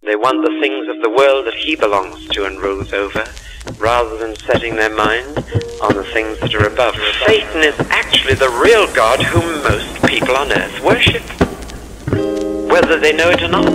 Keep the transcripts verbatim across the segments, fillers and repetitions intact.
They want the things of the world that he belongs to and rules over, rather than setting their mind on the things that are above. Satan is actually the real God whom most people on earth worship, whether they know it or not.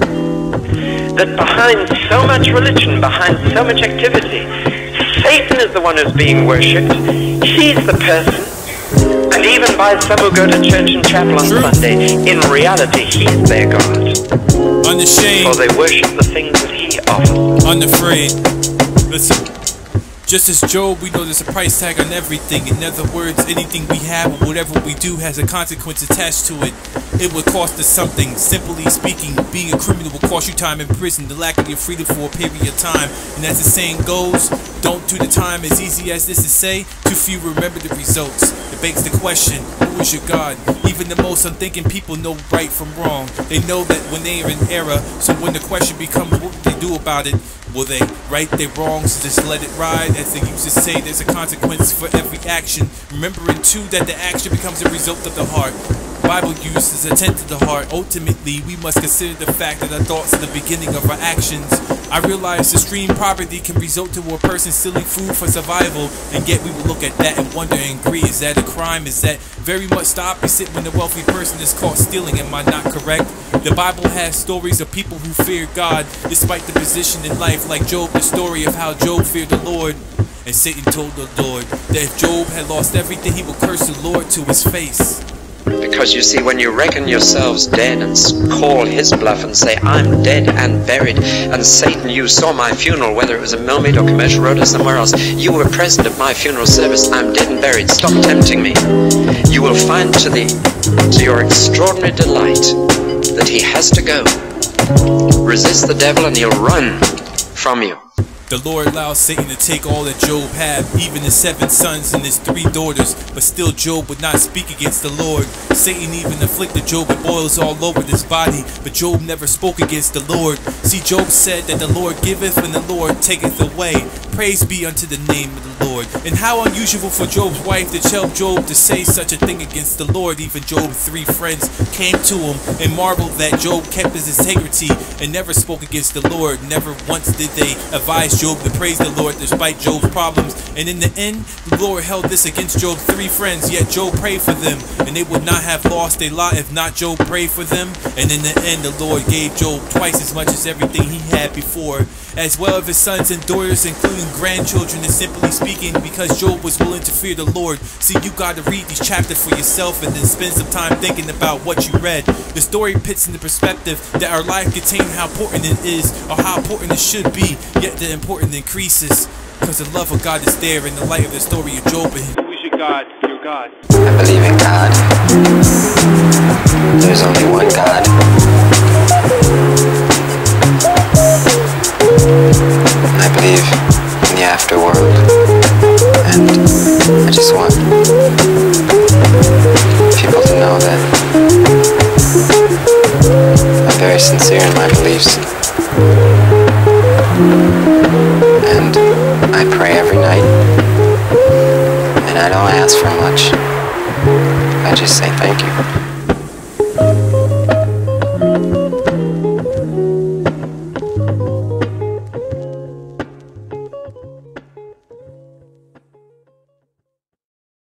That behind so much religion, behind so much activity, Satan is the one who's being worshipped. He's the person. And even by some who go to church and chapel on Sunday, in reality, he's their God. Unashamed. For they worship the things that he offers. Unafraid. Listen. Just as Job, we know there's a price tag on everything. In other words, anything we have or whatever we do has a consequence attached to it. It would cost us something. Simply speaking, being a criminal will cost you time in prison, the lack of your freedom for a period of time. And as the saying goes, don't do the time as easy as this to say. Too few remember the results. It begs the question, who is your God? Even the most unthinking people know right from wrong. They know that when they are in error, so when the question becomes what they do about it, will they right their wrongs, just let it ride? As they used to say, there's a consequence for every action. Remembering too that the action becomes a result of the heart. Bible uses a tent to the heart. Ultimately, we must consider the fact that our thoughts are the beginning of our actions. I realize extreme poverty can result to a person stealing food for survival, and yet we will look at that and wonder and agree, is that a crime? Is that very much the opposite when a wealthy person is caught stealing? Am I not correct? The Bible has stories of people who fear God despite the position in life, like Job, the story of how Job feared the Lord. And Satan told the Lord that if Job had lost everything, he would curse the Lord to his face. Because you see, when you reckon yourselves dead and call his bluff and say, I'm dead and buried, and Satan, you saw my funeral, whether it was a Millmead or Commercial Road or somewhere else, you were present at my funeral service, I'm dead and buried, stop tempting me. You will find to, the, to your extraordinary delight that he has to go. Resist the devil and he'll run from you. The Lord allowed Satan to take all that Job had, even his seven sons and his three daughters, but still Job would not speak against the Lord. Satan even afflicted Job with boils all over his body, but Job never spoke against the Lord. See, Job said that the Lord giveth and the Lord taketh away. Praise be unto the name of the Lord. And how unusual for Job's wife to tell Job to say such a thing against the Lord. Even Job's three friends came to him and marveled that Job kept his integrity and never spoke against the Lord. Never once did they advise Job to praise the Lord despite Job's problems. And in the end, the Lord held this against Job's three friends, yet Job prayed for them, and they would not have lost their lot if not Job prayed for them. And in the end, the Lord gave Job twice as much as everything he had before, as well as his sons and daughters, including grandchildren. And simply speaking, because Job was willing to fear the Lord. See, you got to read these chapters for yourself and then spend some time thinking about what you read. The story puts into perspective that our life contains how important it is, or how important it should be, yet the importance increases because the love of God is there in the light of the story of Job. And who is your God? Your God. I believe in God. There's only one God. I believe in the afterworld, and I just want people to know that I'm very sincere in my beliefs, and I pray every night, and I don't ask for much. I just say thank you.